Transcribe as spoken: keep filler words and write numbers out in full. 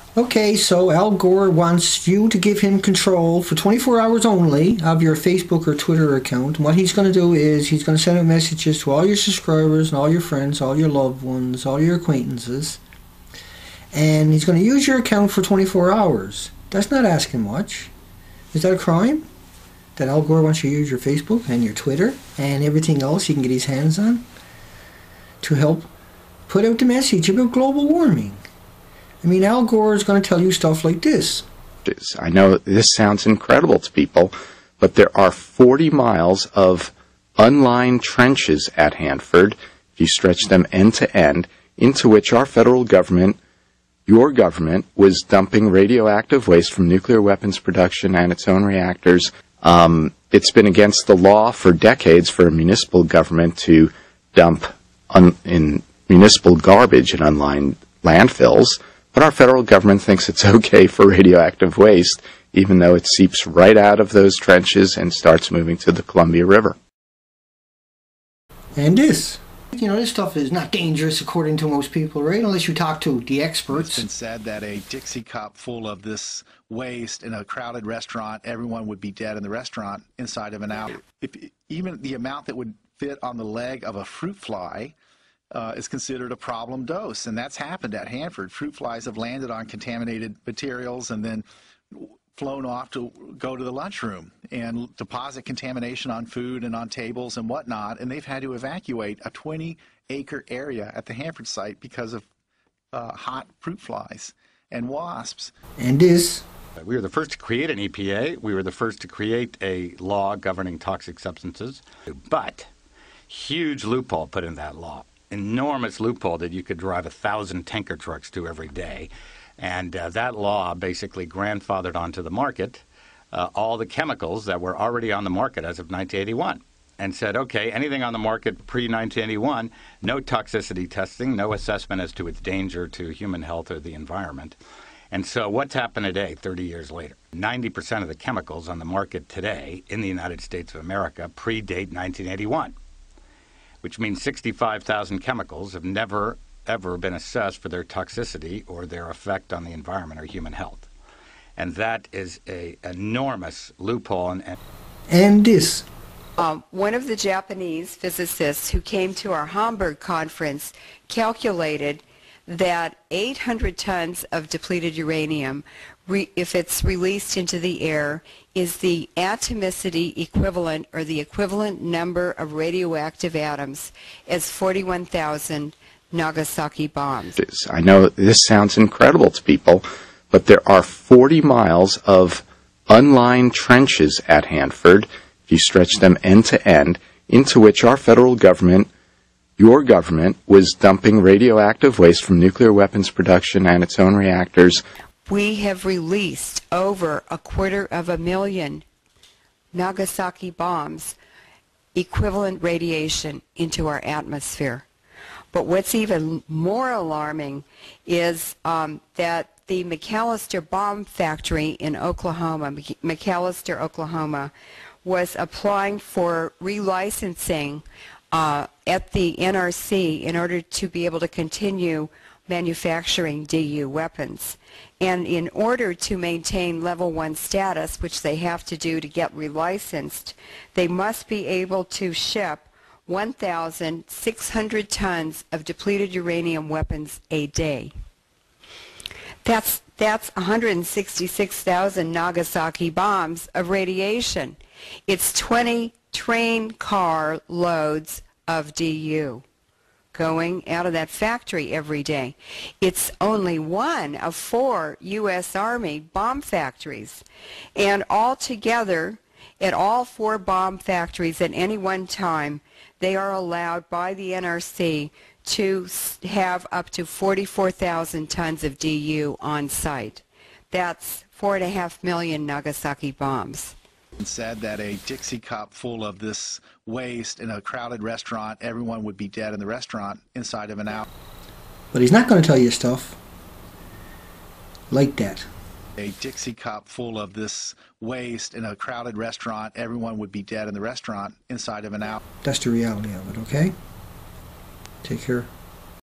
Okay, so Al Gore wants you to give him control for twenty-four hours only of your Facebook or Twitter account. And what he's going to do is he's going to send out messages to all your subscribers and all your friends, all your loved ones, all your acquaintances. And he's going to use your account for twenty-four hours. That's not asking much. Is that a crime? That Al Gore wants you to use your Facebook and your Twitter and everything else he can get his hands on to help put out the message about global warming. I mean, Al Gore is going to tell you stuff like this. I know this sounds incredible to people, but there are forty miles of unlined trenches at Hanford, if you stretch them end to end, into which our federal government, your government, was dumping radioactive waste from nuclear weapons production and its own reactors. Um, it's been against the law for decades for a municipal government to dump un- in municipal garbage in unlined landfills. But our federal government thinks it's okay for radioactive waste, even though it seeps right out of those trenches and starts moving to the Columbia River. And this. You know, this stuff is not dangerous according to most people, right? Unless you talk to the experts. It's been said that a Dixie cup full of this waste in a crowded restaurant, everyone would be dead in the restaurant inside of an hour. If even the amount that would fit on the leg of a fruit fly Uh, is considered a problem dose, and that's happened at Hanford. Fruit flies have landed on contaminated materials and then flown off to go to the lunchroom and deposit contamination on food and on tables and whatnot, and they've had to evacuate a twenty acre area at the Hanford site because of uh, hot fruit flies and wasps. And this. We were the first to create an E P A. We were the first to create a law governing toxic substances, but huge loophole put in that law. Enormous loophole that you could drive a thousand tanker trucks to every day. And uh, that law basically grandfathered onto the market uh, all the chemicals that were already on the market as of nineteen eighty-one and said, okay, anything on the market pre nineteen eighty-one, no toxicity testing, no assessment as to its danger to human health or the environment. And so what's happened today, thirty years later? ninety percent of the chemicals on the market today in the United States of America predate nineteen eighty-one. Which means sixty-five thousand chemicals have never, ever been assessed for their toxicity or their effect on the environment or human health. And that is an enormous loophole. And, and this. Um, one of the Japanese physicists who came to our Hamburg conference calculated that eight hundred tons of depleted uranium, re if it's released into the air, is the atomicity equivalent, or the equivalent number of radioactive atoms, as forty-one thousand Nagasaki bombs. I know this sounds incredible to people, but there are forty miles of unlined trenches at Hanford, if you stretch them end to end, into which our federal government, your government, was dumping radioactive waste from nuclear weapons production and its own reactors. We have released over a quarter of a million Nagasaki bombs, equivalent radiation, into our atmosphere. But what's even more alarming is um, that the McAllister bomb factory in Oklahoma, McAllister, Oklahoma, was applying for relicensing uh, at the N R C in order to be able to continue manufacturing D U weapons. And in order to maintain level one status, which they have to do to get relicensed, they must be able to ship one thousand six hundred tons of depleted uranium weapons a day. That's, that's one hundred sixty-six thousand Nagasaki bombs of radiation. It's twenty train car loads of D U going out of that factory every day. It's only one of four U S Army bomb factories. And altogether, at all four bomb factories at any one time, they are allowed by the N R C to have up to forty-four thousand tons of D U on site. That's four and a half million Nagasaki bombs. Said that a Dixie cup full of this waste in a crowded restaurant, everyone would be dead in the restaurant inside of an hour. But he's not going to tell you stuff like that. A Dixie cup full of this waste in a crowded restaurant, everyone would be dead in the restaurant inside of an hour. That's the reality of it, okay? Take care.